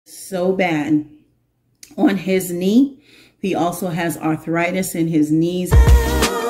So bad. On his knee, he also has arthritis in his knees.